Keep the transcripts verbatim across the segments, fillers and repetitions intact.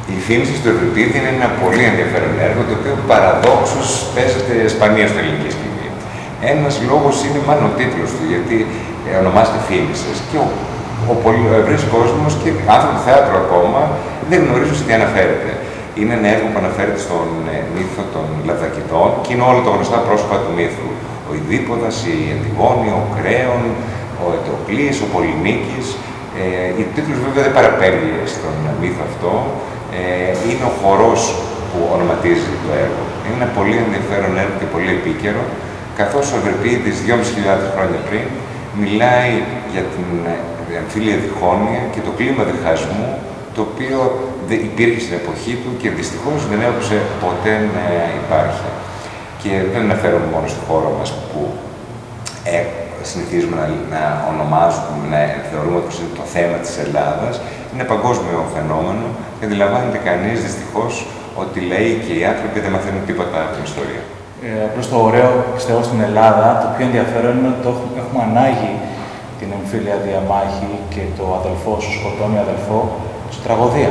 Η Φήμηση του Ευρυπίδη είναι ένα πολύ ενδιαφέρον έργο, το οποίο παραδόξως παίζεται σπανία στην ελληνική σκηνή. Ένας λόγος είναι μάλλον ο τίτλος του, γιατί ονομάζεται Φήμησες και ο, ο, ο ευρύς κόσμος και άνθρωποι του θέατρου ακόμα δεν γνωρίζουν σε τι αναφέρεται. Είναι ένα έργο που αναφέρεται στον ε, μύθο των Λαδακηδών και είναι όλα τα γνωστά πρόσωπα του μύθου. Ο Ιδίπποδας, η Αντιγόνη, ο Κρέον, ο Ετροκλής, ο Πολυνίκης. Ε, ο τίτλος βέβαια δεν παραπέμπει στον μύθο αυτό. Ε, είναι ο χορός που ονοματίζει το έργο. Είναι ένα πολύ ενδιαφέρον έργο και πολύ επίκαιρο, καθώς ο Ευρυπίδης δυόμισι χιλιάδες χρόνια πριν μιλάει για την εμφύλια διχόνοια και το κλίμα διχασμού, το οποίο υπήρχε στην εποχή του και δυστυχώς δεν έπρεπε ποτέ να υπάρχει. Και δεν αναφέρομαι μόνο στο χώρο μας που ε, συνηθίζουμε να, να ονομάζουμε, να θεωρούμε ότι είναι το θέμα της Ελλάδας. Είναι παγκόσμιο φαινόμενο και αντιλαμβάνεται κανείς δυστυχώς ότι λέει και οι άνθρωποι δεν μαθαίνουν τίποτα από την ιστορία. Ε, προς το ωραίο, πιστεύω, στην Ελλάδα, το πιο ενδιαφέρον είναι ότι το έχουμε, έχουμε ανάγει την εμφύλια διαμάχη και το αδελφό σου σκοτώνει αδελφό σε τραγωδία.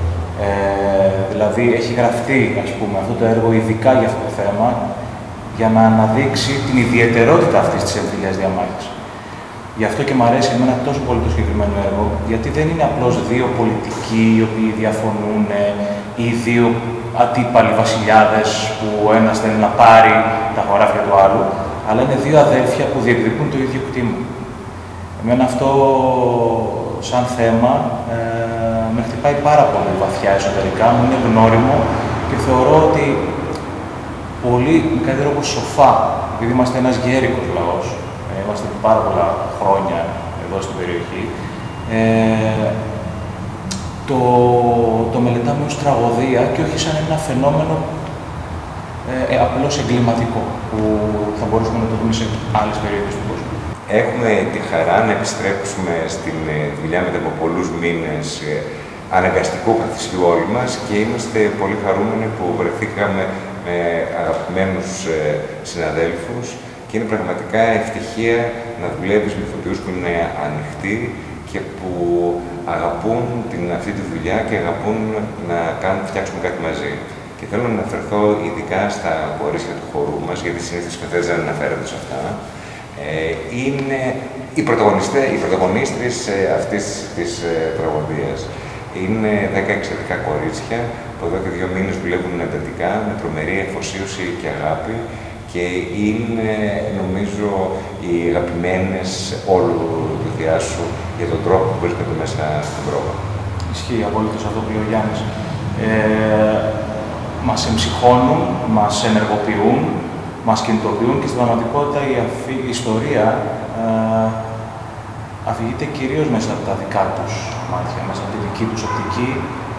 Ε, δηλαδή, έχει γραφτεί, ας πούμε, αυτό το έργο ειδικά για αυτό το θέμα, για να αναδείξει την ιδιαιτερότητα αυτής της εμφύλιας διαμάχης. Γι' αυτό και μου αρέσει εμένα τόσο πολύ το συγκεκριμένο έργο, γιατί δεν είναι απλώς δύο πολιτικοί οι οποίοι διαφωνούν ή δύο αντίπαλοι βασιλιάδες που ο ένας θέλει να πάρει τα χωράφια του άλλου, αλλά είναι δύο αδέλφια που διεκδικούν το ίδιο κτήμα. Εμένα αυτό σαν θέμα ε, με χτυπάει πάρα πολύ βαθιά εσωτερικά, μου είναι γνώριμο και θεωρώ ότι πολύ, με κάτι τρόπο σοφά, επειδή είμαστε ένας γέρικος λαός, ε, είμαστε πάρα πολλά χρόνια εδώ στην περιοχή, ε, το, το μελετάμε ως τραγωδία και όχι σαν ένα φαινόμενο ε, ε, απλώς εγκληματικό, που θα μπορούσαμε να το δούμε σε άλλες περιοχές του κόσμου. Έχουμε τη χαρά να επιστρέψουμε στην δουλειά μετά από πολλούς μήνες ε, αναγκαστικού καθισιού όλοι μας και είμαστε πολύ χαρούμενοι που βρεθήκαμε με αγαπημένους ε, συναδέλφους και είναι πραγματικά ευτυχία να δουλεύεις με ηθοποιούς που είναι ανοιχτοί και που αγαπούν την, αυτή τη δουλειά και αγαπούν να κάνουν, φτιάξουμε κάτι μαζί. Και θέλω να αναφερθώ ειδικά στα κορίτσια του χορού μας, γιατί συνήθως οι παιδιές δεν αναφέρονται σε αυτά. Ε, είναι οι, οι πρωταγωνίστρες ε, αυτής της ε, τραγωδίας. Είναι δέκα εξαιρετικά κορίτσια που εδώ και δύο μήνες δουλεύουν εντατικά, με τρομερή αφοσίωση και αγάπη και είναι, νομίζω, οι αγαπημένες όλου του διάσου για τον τρόπο που βρίσκονται μέσα στην πρόβα. Ισχύει απολύτως αυτό που λέει ο Γιάννης. Ε, μας εμψυχώνουν, μας ενεργοποιούν, μας κινητοποιούν και στην πραγματικότητα η, αφή, η ιστορία ε, αφηγείται κυρίως μέσα από τα δικά τους μάτια, μέσα από τη δική τους οπτική,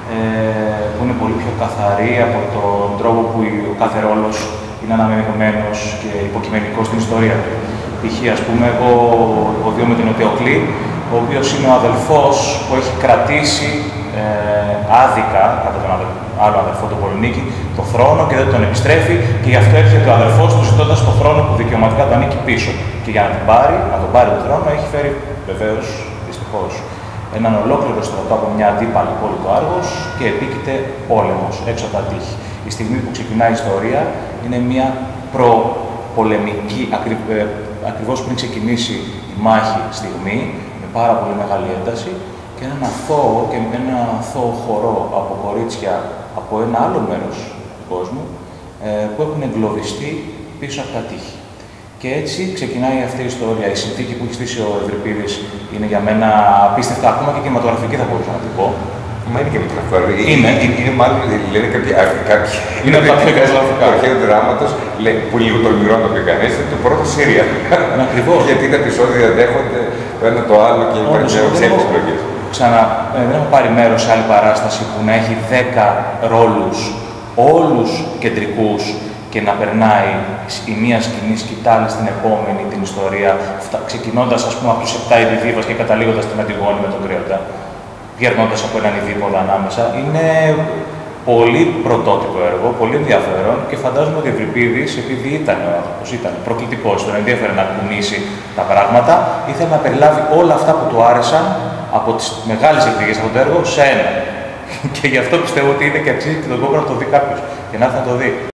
ε, που είναι πολύ πιο καθαρή από τον τρόπο που ο κάθε ρόλος είναι αναμειγμένος και υποκειμενικός στην ιστορία του. Π.χ. ας πούμε, εγώ υποδίω με τον Ετεοκλή, ο οποίος είναι ο αδελφός που έχει κρατήσει ε, άδικα, κατά τον άλλο αδελφό, τον Πολυνίκη, το θρόνο και δεν τον επιστρέφει και γι' αυτό έρχεται ο αδελφός του ζητώντας το θρόνο που δικαιωματικά του ανήκει πίσω. Και για να, την πάρει, να τον πάρει τον θρόνο έχει φέρει, βεβαίως, δυστυχώς, έναν ολόκληρο στρατό από μια αντίπαλη πόλη του Άργος και επίκειται πόλεμος έξω από τα τείχη. Η στιγμή που ξεκινάει η ιστορία είναι μια προπολεμική, ακρι, ε, ακριβώς πριν ξεκινήσει η μάχη στιγμή, με πάρα πολύ μεγάλη ένταση και έναν αθώο και με ένα αθώο χορό από κορίτσια από ένα άλλο μέρος του κόσμου ε, που έχουν εγκλωβιστεί πίσω από τα τείχη. Και έτσι ξεκινάει αυτή η ιστορία. Η συνθήκη που έχει στήσει ο Ευρυπίδης είναι για μένα απίστευτα, ακόμα και κινηματογραφική θα μπορούσα να την πω. Μα είναι και κινηματογραφική. Είναι. Είναι, είναι μάλλον, λένε κάποιοι. κάποιοι είναι από τα πιο κινηματογραφικά. Το αρχαίο δράματος, που λίγο τολμηρό να το πει κανείς, είναι το πρώτο Σύρια. Ακριβώς. Γιατί τα επεισόδια δέχονται το ένα το άλλο και υπάρχει μια ξένη επιλογή. Ξανά, ε, δεν έχω πάρει μέρος σε άλλη παράσταση που να έχει δέκα ρόλους, όλους κεντρικούς, και να περνάει η μία σκηνή σκητάλη στην επόμενη την ιστορία, ξεκινώντας, ας πούμε, από τους επτά Ειδήβας και καταλήγοντας την Αντιγόνη με τον Κρέοντα, γερνώντας από έναν Ειδήποδα ανάμεσα. Είναι πολύ πρωτότυπο έργο, πολύ ενδιαφέρον και φαντάζομαι ότι ο Ευρυπίδης, επειδή ήταν ο άνθρωπος, ήταν προκλητικός, τον ενδιαφέρει να κουνήσει τα πράγματα, ήθελε να περιλάβει όλα αυτά που του άρεσαν από τις μεγάλες εκδικίες από το έργο σε ένα. Και γι' αυτό πιστεύω ότι είναι και αξίζει και τον κόπο να το δει κάποιος και να έρθει να το δει.